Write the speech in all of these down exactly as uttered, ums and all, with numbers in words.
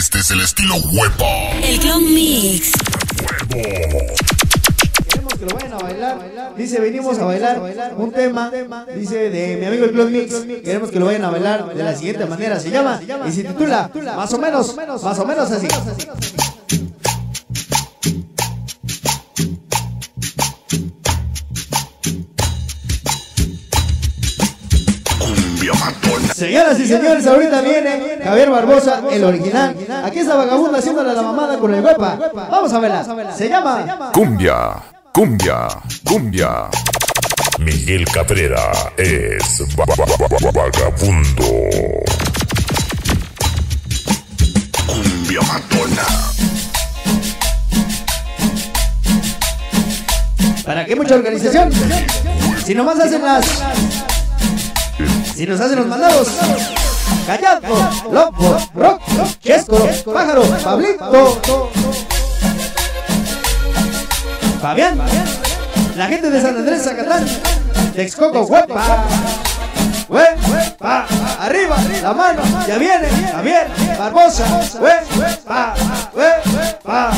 Este es el estilo huepa. El Club Mix. Huevo. Queremos que lo vayan a bailar. Dice, venimos a bailar un tema. Dice, de mi amigo el Club Mix. Queremos que lo vayan a bailar de la siguiente manera. Se llama y se titula Más o menos, más o menos así. Señoras y señores, ahorita viene Javier Barbosa, el original. Aquí está Vagabunda haciéndole la mamada con el huepa. Vamos a verla. Se llama Cumbia, cumbia, cumbia. Miguel Cabrera es va- va- va- va- vagabundo. Cumbia matona. ¿Para qué mucha organización? Si nomás hacen las... Si nos hacen los mandados. Callado, Loco, Rock, Chesco, Pájaro, Pablito, Fabián, la gente de San Andrés, Zacatán, Texcoco, Huepa, Huepa, arriba, la mano, ya viene, Javier, Barbosa, Huepa, Huepa.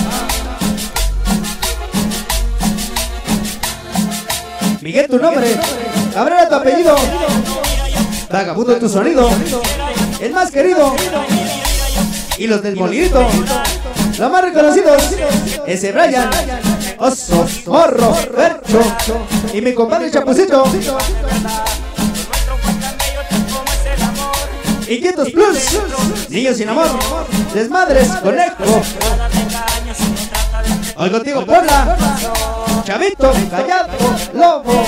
Miguel, tu nombre, Cabrera, tu apellido, Vagabundo, tu sonido, el más querido, y los del molidito, los más reconocidos, ese Brian, Oso, Morro, Percho, y mi compadre Chapucito, Inquietos Plus, Niños sin amor, Desmadres, Conejo, hoy contigo Puebla, Chavito, Callado, Lobo.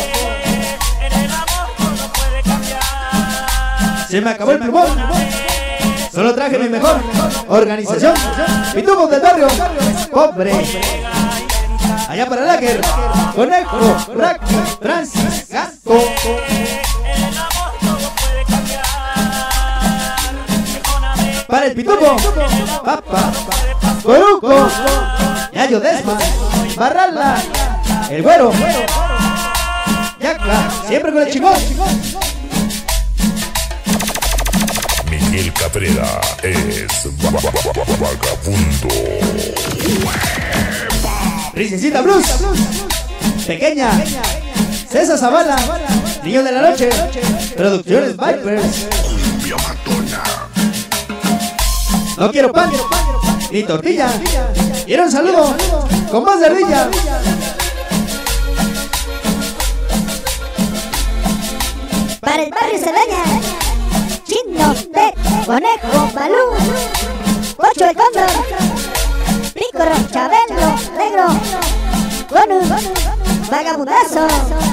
Se me acabó el plumón. Solo traje mi mejor organización. Pitufos del barrio. Pobre. Allá para Lager. Conejo. Raki. Francis. Gato. Para el pitufo. Papa. Coruco. Yayo Desma. Barrala. El güero. Yacla. Siempre con el chingón. Miguel Cabrera es va- va- va- va- vagabundo. Princesita Blues, Pequeña, César Zavala, Niño de la Noche, Producciones Vipers. Cumbia matona. No quiero pan, ni tortilla. Quiero un saludo, con voz de ardilla. Para el barrio Cerdaña, Chino, Ted, Conejo, Balú, Pocho el Cóndor, Pícoro, Chabelo, Negro, Gonu, Vagabundazo.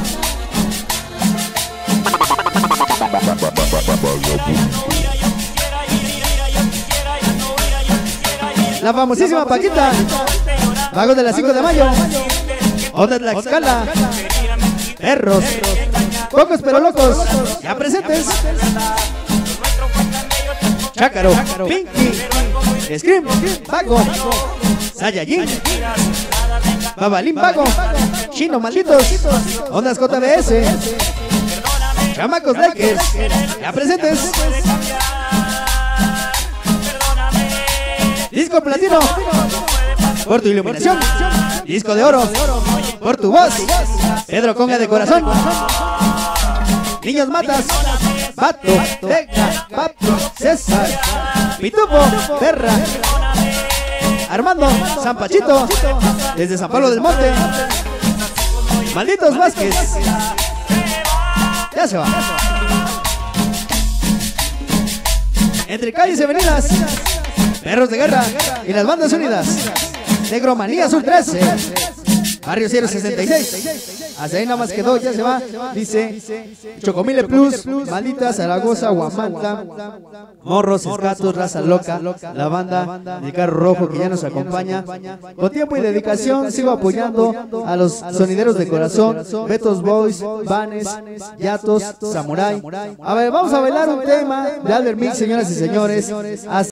La famosísima Paquita, Vagos de las cinco de mayo, Onda de la Escala, Perros, Pocos pero locos, ya presentes. Chácaro, Pinky, Scream, Paco, Saiyajin, Babalín Paco, Chino Malditos, Ondas J B S, Chamacos Lakers, ya presentes. Disco platino, por tu iluminación. Disco de oro, por tu voz. Pedro Conga de corazón. Niños Matas, Pato, Teca, Pato, César, Pitufo, Perra, Armando, San Pachito, desde San Pablo del Monte. Malditos Vázquez. Ya se va. Entre calles y avenidas, Perros de Guerra y las Bandas Unidas. Negromanía Sur trece. Barrio cero sesenta y seis. Hasta ahí nada más quedó, ya se va. Dice Chocomile Plus, Maldita, Zaragoza, Guamanta, Morros, Escatos, Raza Loca, la banda del Carro Rojo que ya nos acompaña. Con tiempo y dedicación sigo apoyando a los sonideros de corazón, Betos Boys, Vanes, Yatos, Samurai. A ver, vamos a bailar un tema de Albert Mix, señoras y señores. Hasta